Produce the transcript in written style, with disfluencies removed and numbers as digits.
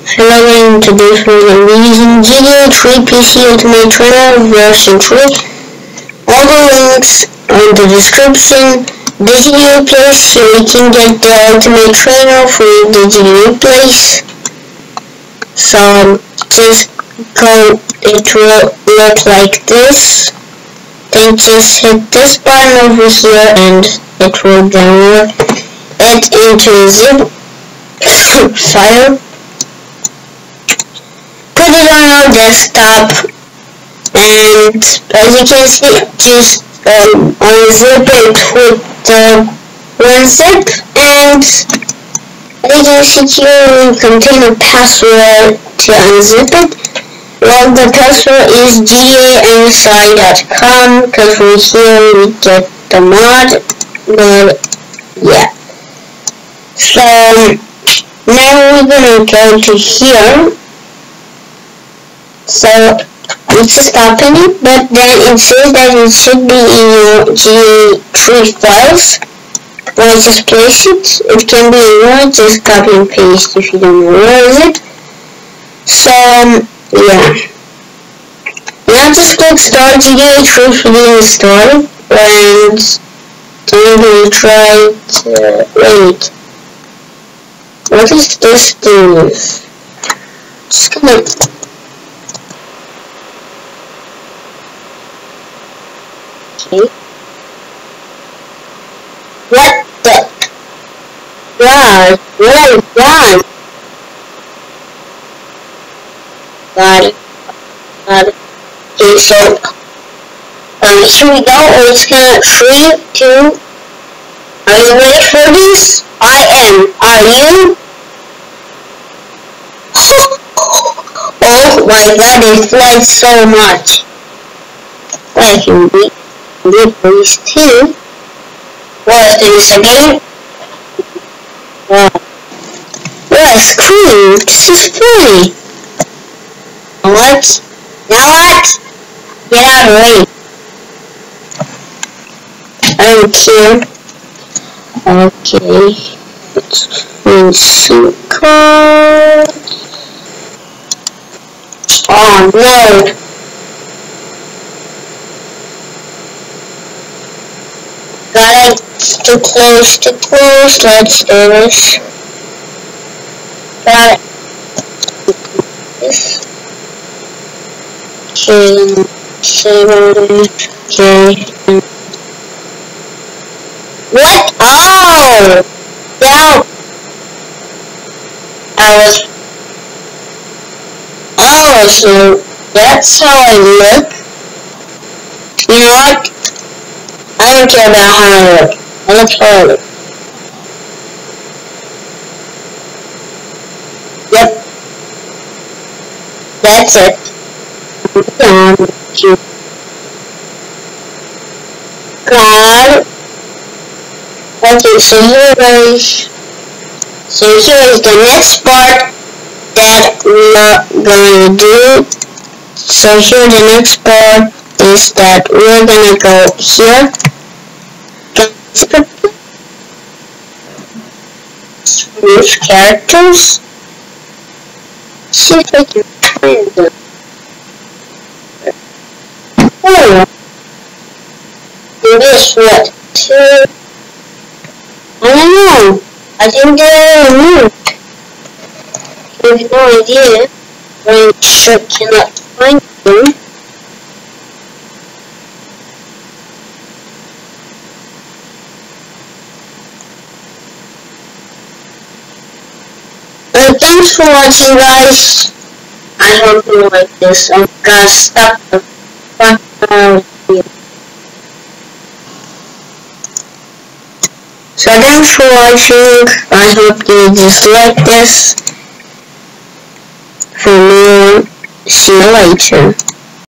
Hello, and today we're using GTA 3 PC Ultimate Trainer version 3. All the links are in the description. The GTA place, so you can get the Ultimate Trainer for the GTA place. So just go, it will look like this. Then just hit this button over here and it will download it into a zip file. Put it on our desktop, and as you can see, just unzip it with the Unzip, and as you can see here, will contain a password to unzip it. Well, the password is gtansci.com, because from here we get the mod, but yeah. So now we're gonna go to here. So it's just open it, but then it says that it should be in your GTA3 files. Well, just place it. It can be anywhere, just copy and paste if you don't know where is it. So yeah. Now just click start GTA3 for the install, and then we'll try to wait. What is this thing? Just gonna What the? God, what have I done? Got it. Okay, so, here we go. It's gonna 3, 2. Are you ready for this? I am. Are you? Oh my God, it flies so much. I can beat these two. What is again? Wow. What a scream! This is funny. What? Now what? Get out of the way. I don't care. Okay. Let's find some cards. Oh no. Got it. Too close. Let's do this. Got it. This. Okay. 7. Okay. What? Oh! Down. Oh, so that's how I look. You know what? I don't care about how I look. I look horrible. Yep. That's it. God. Okay, so here is the next part that we're gonna do. So here the next part is that we're gonna go here. Remove characters. See if I can find them. Oh, it is what? 2. I don't know. I think they're removed. I have no idea. I sure cannot find them. Thanks for watching, guys. I hope you like this. I'm gonna stop the fuck out here. So thanks for watching. I hope you just like this. For more, see you later.